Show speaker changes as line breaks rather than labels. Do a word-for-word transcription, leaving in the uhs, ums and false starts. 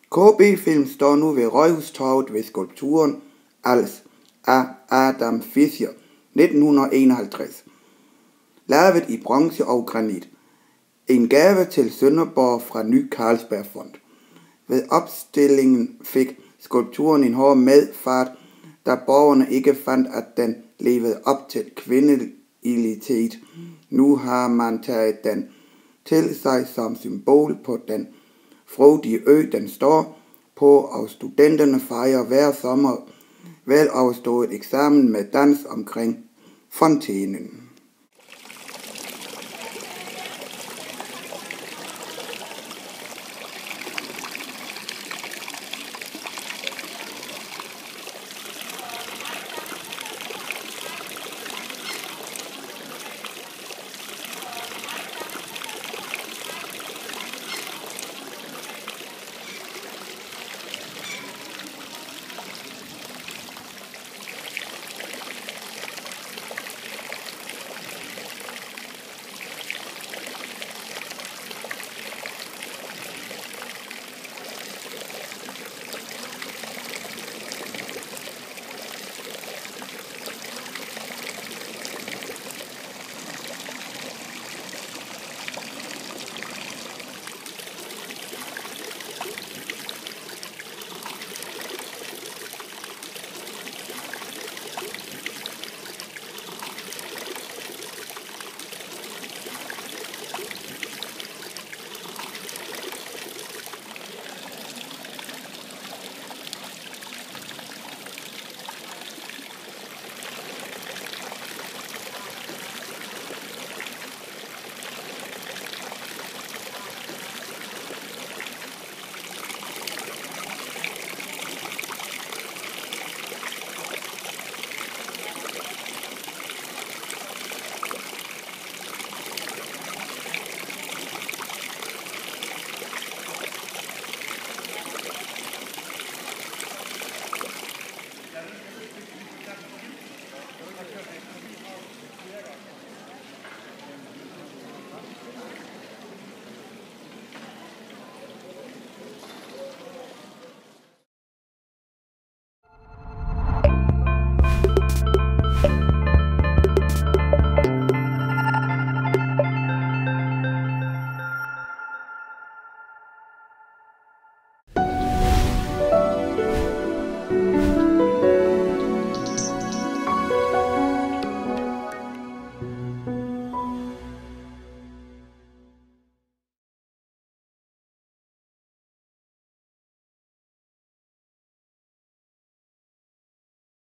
K B-film står nu ved Rådhustorvet ved skulpturen Als af Adam Fischer, nitten enoghalvtreds. Lavet i bronze og granit. En gave til Sønderborg fra Ny Carlsberg Fond. Ved opstillingen fik skulpturen en hård medfart, da borgerne ikke fandt, at den levede op til kvindelighed. Nu har man taget den til sig som symbol på den frodige ø, den står på, og studenterne fejrer hver sommer vel overstået eksamen med dans omkring fontænen.